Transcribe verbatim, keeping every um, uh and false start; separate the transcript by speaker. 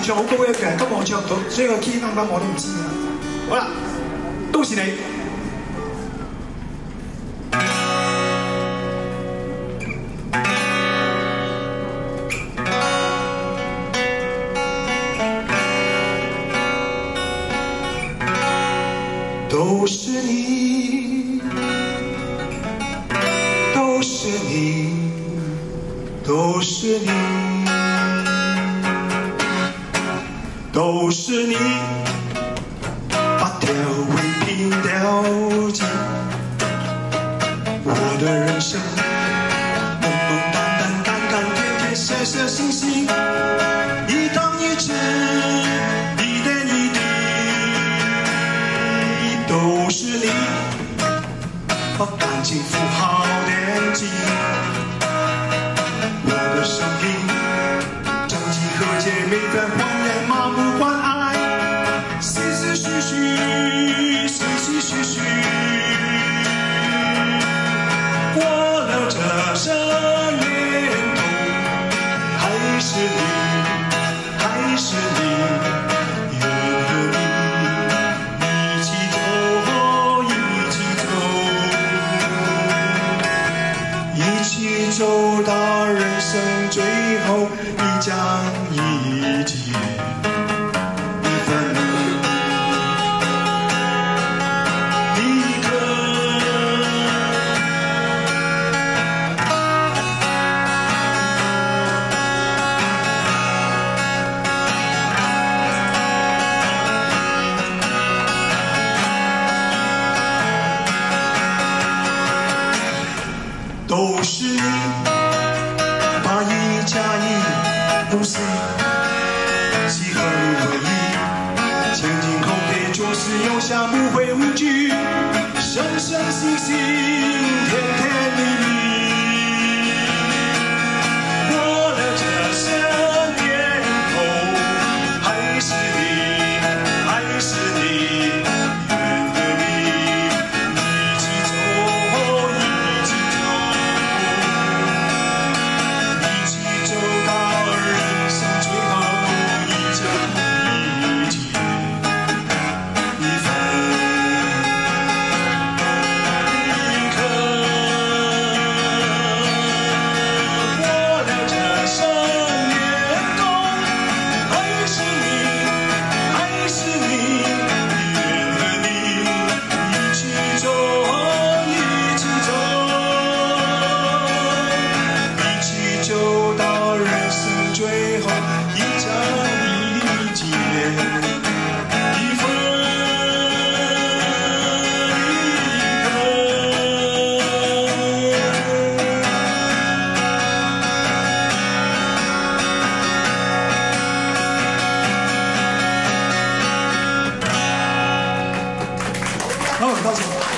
Speaker 1: 唱好高音嘅，今日我唱唔到，所以個 key 啱唔啱我都唔知啊。好啦，都是你。都是你，都是你，都是你，都是你，把调味品掉进我的人生，momen淡淡，感感甜甜，色色星星，一汤一汁，一点一滴。都是你，把感情符号连进我的生命，正气和解，每分谎言麻木关爱，丝丝续续，细细续续，过了这些年头，还是你，还是你。走到人生最后一章一节一分一刻，都是你。把一加一不是几何如回忆，前进后退就是有下不会无惧，生生世世甜甜蜜蜜，过了这些年头，还是你，还是你，愿和你一起走，一起走。走到人生最后一章一节一分一刻，过了这些年头，还是你，还是你，愿和你一起走，一起走，一起走到人生最后一章一节一分一刻。好，多謝。